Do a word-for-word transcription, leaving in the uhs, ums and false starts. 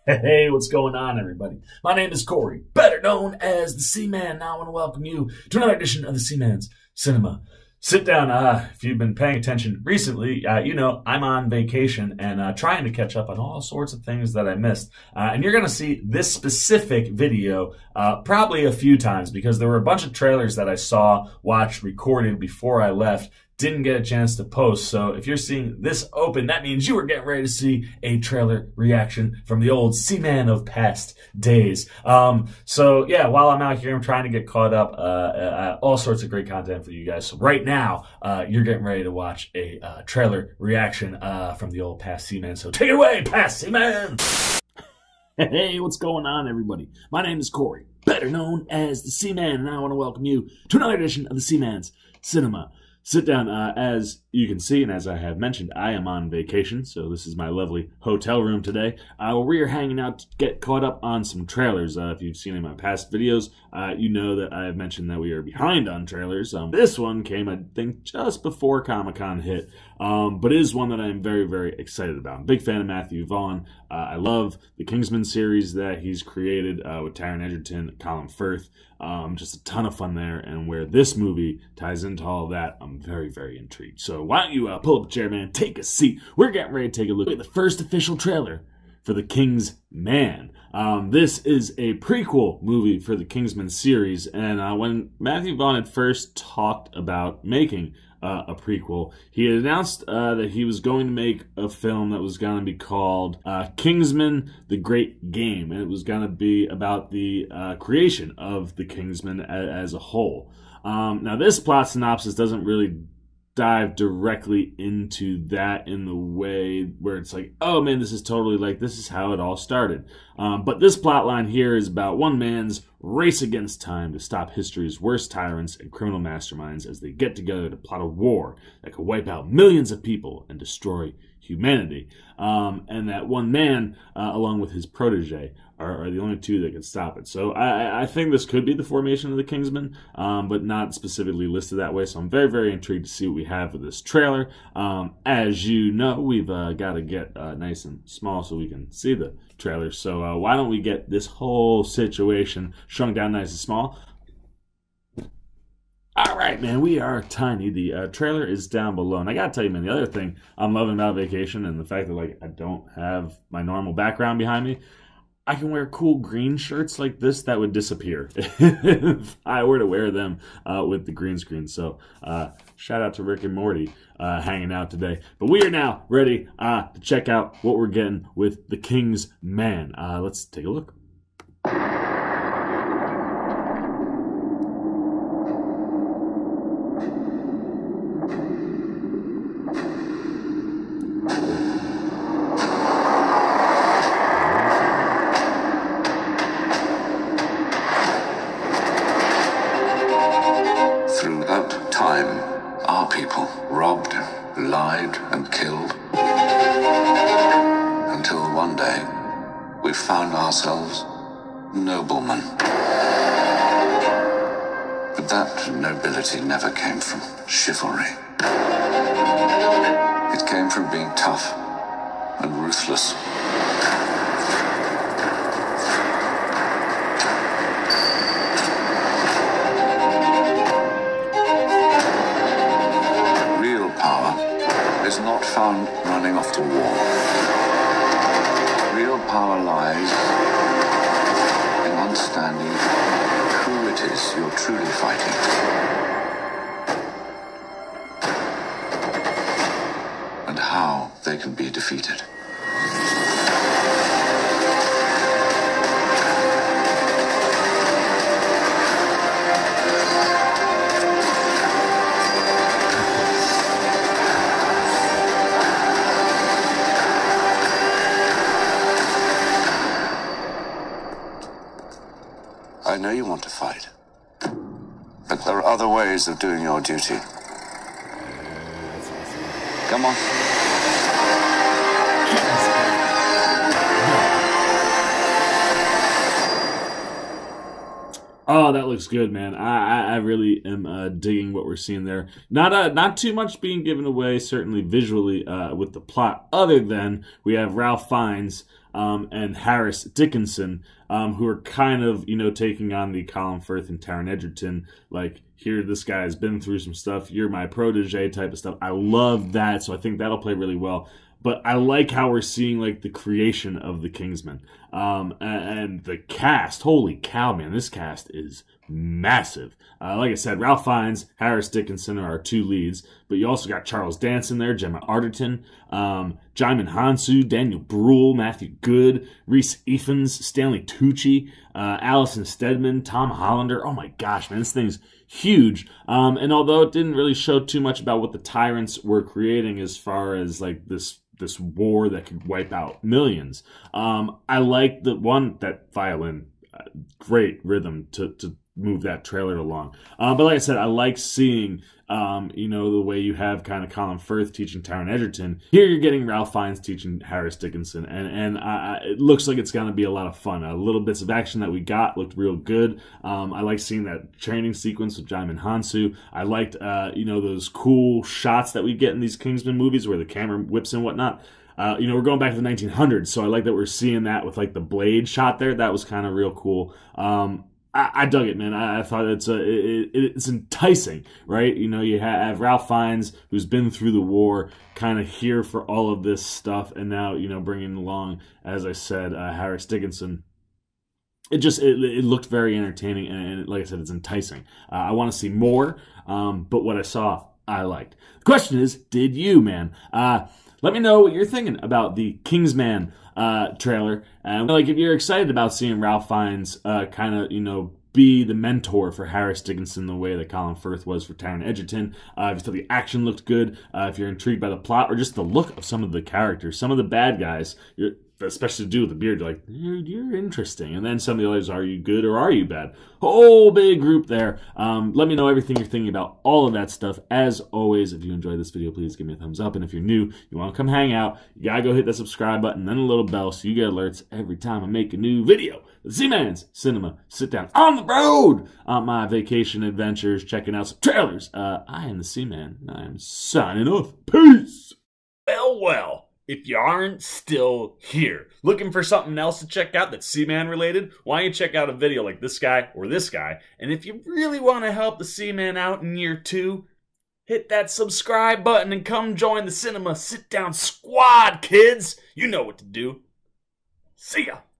Hey, what's going on, everybody? My name is Corey, better known as the C-Man. Now I want to welcome you to another edition of the C-Man's Cinema Sit Down. Uh, if you've been paying attention recently, uh, you know I'm on vacation and uh, trying to catch up on all sorts of things that I missed. Uh, and you're going to see this specific video uh, probably a few times because there were a bunch of trailers that I saw, watched, recorded before I left. Didn't get a chance to post, so if you're seeing this open, that means you were getting ready to see a trailer reaction from the old C-Man of past days. Um, so yeah, while I'm out here, I'm trying to get caught up. Uh, uh, all sorts of great content for you guys. So right now, uh, you're getting ready to watch a uh, trailer reaction uh, from the old past C-Man. So take it away, past C-Man! Hey, what's going on, everybody? My name is Corey, better known as the C-Man, and I want to welcome you to another edition of the C-Man's Cinema Sit Down. Uh, as you can see, and as I have mentioned, I am on vacation, so this is my lovely hotel room today. Uh, we are hanging out to get caught up on some trailers. Uh, if you've seen in my past videos, uh, you know that I have mentioned that we are behind on trailers. Um, this one came, I think, just before ComicCon hit, um, but it is one that I'm very, very excited about. I'm a big fan of Matthew Vaughn. Uh, I love the Kingsman series that he's created uh, with Taron Egerton, Colin Firth. Um, just a ton of fun there, and where this movie ties into all of that, I'm very, very intrigued. So why don't you uh, pull up a chair, man, take a seat. We're getting ready to take a look at the first official trailer for the Kingsman. Um, this is a prequel movie for the Kingsman series, and uh, when Matthew Vaughn had first talked about making uh, a prequel, he had announced uh, that he was going to make a film that was going to be called uh, Kingsman: The Great Game, and it was going to be about the uh, creation of the Kingsman as, as a whole. Um, now, this plot synopsis doesn't really dive directly into that in the way where it's like, oh man, this is totally like, this is how it all started. Um, but this plot line here is about one man's race against time to stop history's worst tyrants and criminal masterminds as they get together to plot a war that could wipe out millions of people and destroy humanity. Um, and that one man, uh, along with his protege, are, are the only two that can stop it. So I, I think this could be the formation of the Kingsman, um, but not specifically listed that way. So I'm very, very intrigued to see what we have with this trailer. Um, as you know, we've uh, got to get uh, nice and small so we can see the trailer. So uh, why don't we get this whole situation shrunk down nice and small? All right, man, we are tiny. The uh, trailer is down below. And I got to tell you, man, the other thing I'm loving about vacation and the fact that, like, I don't have my normal background behind me, I can wear cool green shirts like this that would disappear if I were to wear them uh, with the green screen. So uh, shout out to Rick and Morty uh, hanging out today. But we are now ready uh, to check out what we're getting with the Kingsman. Uh, let's take a look. Throughout time, our people robbed, lied, and killed. Until one day, we found ourselves noblemen. But that nobility never came from chivalry. It came from being tough and ruthless. Is not found running off to war. Real power lies in understanding who it is you're truly fighting. And how they can be defeated. I know you want to fight, but there are other ways of doing your duty. Come on. Oh, that looks good, man. I, I, I really am uh, digging what we're seeing there. Not uh, not too much being given away, certainly visually, uh, with the plot, other than we have Ralph Fiennes um, and Harris Dickinson, um, who are kind of, you know, taking on the Colin Firth and Taron Egerton, like, here, this guy has been through some stuff, you're my protege type of stuff. I love that, so I think that'll play really well. But I like how we're seeing, like, the creation of the Kingsman. Um, and, and the cast, holy cow, man, this cast is massive. Uh, like I said, Ralph Fiennes, Harris Dickinson are our two leads. But you also got Charles Dance in there, Gemma Arterton, um, Jaimin Hansu, Daniel Bruhl, Matthew Good, Rhys Ifans, Stanley Tucci, uh, Allison Steadman, Tom Hollander. Oh my gosh, man, this thing's huge. Um, and although it didn't really show too much about what the tyrants were creating as far as like this this war that could wipe out millions, um, I like the one, that violin, uh, great rhythm to, to move that trailer along. Uh, but like I said, I like seeing, um, you know, the way you have kind of Colin Firth teaching Taron Egerton. Here you're getting Ralph Fiennes teaching Harris Dickinson, and and uh, it looks like it's going to be a lot of fun. Uh, little bits of action that we got looked real good. Um, I like seeing that training sequence with Jaimin Hansu. I liked, uh, you know, those cool shots that we get in these Kingsman movies where the camera whips and whatnot. Uh, you know, we're going back to the nineteen hundreds, so I like that we're seeing that with like the blade shot there. That was kind of real cool. Um, I, I dug it, man. I, I thought it's a, it, it's enticing, right? You know, you have Ralph Fiennes, who's been through the war, kind of here for all of this stuff, and now, you know, bringing along, as I said, uh, Harris Dickinson. It just, it, it looked very entertaining, and, and like I said, it's enticing. Uh, I want to see more, um, but what I saw, I liked. The question is, did you, man? Uh, let me know what you're thinking about the Kingsman uh, trailer. And like, if you're excited about seeing Ralph Fiennes uh, kind of, you know, be the mentor for Harris Dickinson the way that Colin Firth was for Taron Egerton. Uh, if you thought the action looked good, uh, if you're intrigued by the plot or just the look of some of the characters, some of the bad guys, you're, especially to do with the beard, you're like, dude, you're interesting. And then some of the others, are you good or are you bad? Whole big group there. Um, let me know everything you're thinking about all of that stuff. As always, if you enjoyed this video, please give me a thumbs up. And if you're new, you want to come hang out, you gotta go hit that subscribe button, then a little bell so you get alerts every time I make a new video. The Z-Man's Cinema Sit Down on the road on my vacation adventures, checking out some trailers. Uh, I am the Z-Man, and I am signing off. Peace! Well, well. If you aren't still here, looking for something else to check out that's C-Man related, why don't you check out a video like this guy or this guy? And if you really want to help the C-Man out in year two, hit that subscribe button and come join the Cinema Sit Down Squad, kids! You know what to do. See ya!